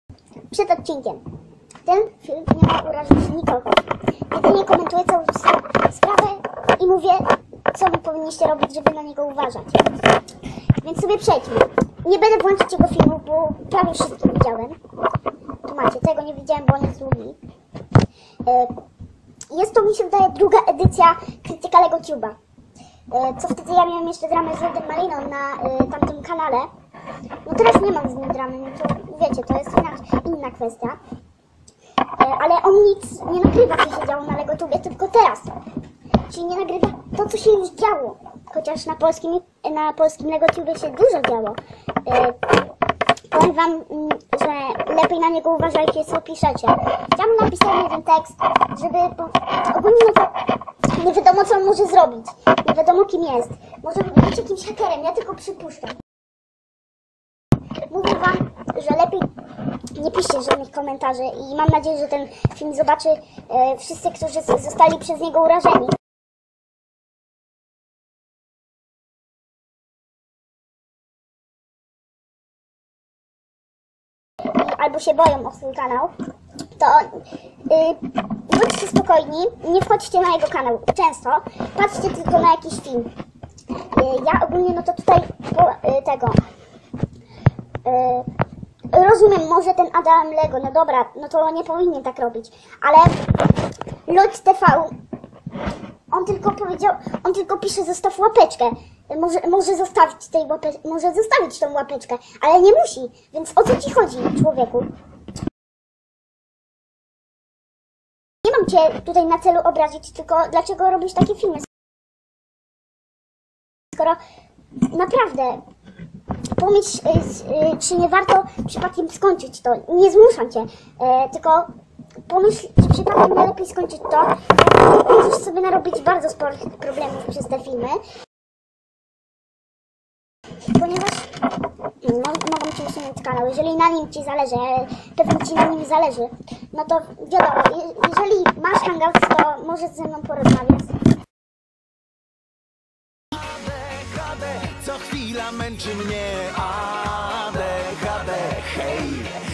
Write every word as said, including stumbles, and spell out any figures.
Przed odcinkiem. Ten film nie ma urazić nikogo. Jedynie komentuję całą sprawę i mówię, co wy powinniście robić, żeby na niego uważać. Więc sobie przejdźmy. Nie będę włączyć jego filmu, bo prawie wszystkie widziałem. Tu macie, tego nie widziałem, bo on jest długi. Jest to, mi się wydaje, druga edycja Krytyka LegoTube'a. Co wtedy ja miałem jeszcze dramę z Lordem Maliną na tamtym kanale. No teraz nie mam z nim dramy, no to wiecie, to jest inna, inna kwestia. Ale on nic nie nagrywa, co się działo na LegoTubie, tylko teraz. Czyli nie nagrywa to, co się już działo. Chociaż na polskim, na polskim LegoTubie się dużo działo. E, powiem wam, że lepiej na niego uważajcie, co piszecie. Ja mu napisałem jeden tekst, żeby... Bo, ogólnie to nie wiadomo, co on może zrobić. Nie wiadomo, kim jest. Może być jakimś hakerem, ja tylko przypuszczam. Mówię wam, że lepiej nie piszcie żadnych komentarzy i mam nadzieję, że ten film zobaczy e, wszyscy, którzy zostali przez niego urażeni. Albo się boją o swój kanał, to yy, bądźcie spokojni, nie wchodźcie na jego kanał często, patrzcie tylko na jakiś film. Yy, ja ogólnie no to tutaj po, yy, tego yy, rozumiem, może ten Adam Lego, no dobra, no to nie powinien tak robić, ale Lloyd T V, on tylko powiedział, on tylko pisze zostaw łapeczkę. Może, może zostawić tej łape, może zostawić tą łapeczkę, ale nie musi, więc o co ci chodzi, człowieku? Nie mam cię tutaj na celu obrazić, tylko dlaczego robisz takie filmy? Skoro naprawdę pomyśl, czy nie warto przypadkiem skończyć to. Nie zmuszam cię, tylko pomyśl, czy przypadkiem nie lepiej skończyć to. Możesz sobie narobić bardzo sporych problemów przez te filmy. Ponieważ mogą ci usunąć kanał, jeżeli na nim ci zależy, pewnie ci na nim zależy, no to wiadomo, jeżeli masz hangouts, to możesz ze mną porozmawiać. A D H D, co chwila męczy mnie A D H D, hej!